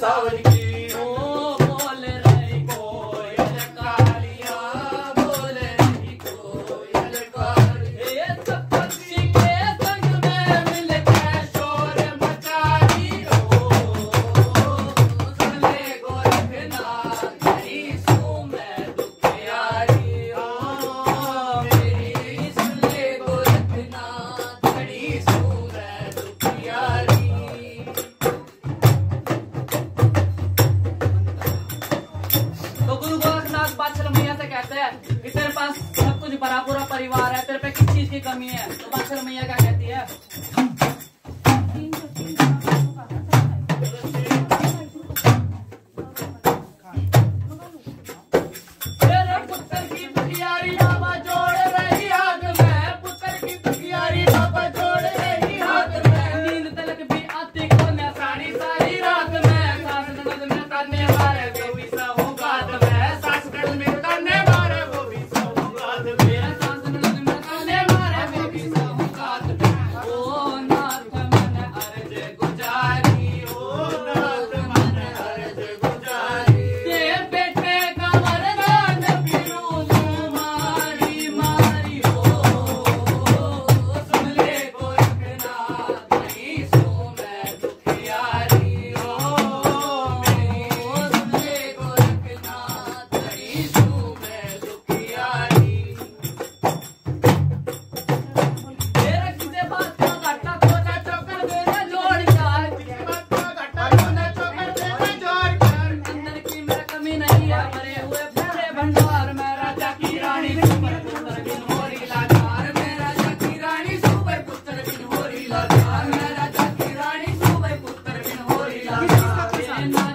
सावन की। तेरे पास सब कुछ भरा पूरा परिवार है, तेरे पे किस चीज की कमी है? तो बादशाह मैया क्या कहती है? तेरे पुत्र की दुखियारी बाबा जोड़ रही हाथ में, पुत्र की दुखियारी बाबा जोड़ रही हाथ में। नींद तलक भी आती को न सारी सारी रात में, सास ननद में ताने मारे वो भी सौगात में, सास ननद में ताने मारे वो भी सौगात में, सास ननद में ताने मारे वो भी सौगात में। ओ नाथ मन अर्ज गुजारी, ओ नाथ मन अर्ज गुजारी, ते बेटे का वरदान फिरू मारी मारी हो। सुन ले गोरखनाथ नहीं सो मैं दुखियारी हो, सुन ले गोरखनाथ नहीं सो मैं दुखियारी। तेरा किसे बात का घाटा कोना चौकर देना जोड़ कर, किसे बात का घाटा कोना चौकर देना जोड़ कर। अंदर की मेरा कमी नहीं है, भरे हुए भरे भंडार में राजा की रानी सुपर पुत्र बिन होरी लाचार, मैं राजा की रानी सुपर पुत्र बिन होरी लाचार, मैं राजा की रानी सुपर पुत्र बिन होरी लाचार।